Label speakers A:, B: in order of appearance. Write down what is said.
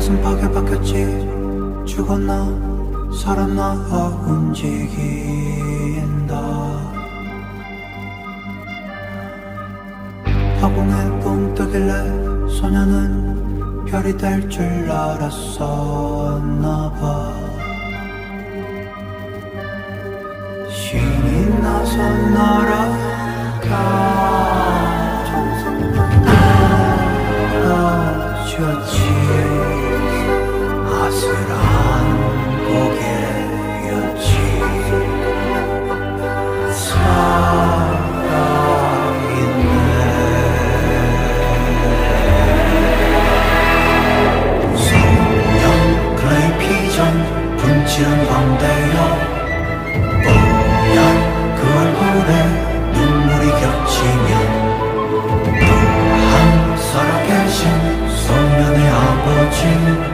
A: 가슴팍에 박혔지. 죽었나 살았나 움직인다. 화공에 붕 뜨길래 소녀는 별이 될 줄 알았었나봐. 신이 나서 날아가 떨어졌지. 아슬한 고개였지. 살아있네. 성령 클레이 피전 분칠한 광대여. 뽀얀 그 얼굴에 눈물이 겹치면 또 한 살아계신 소년의 아버지.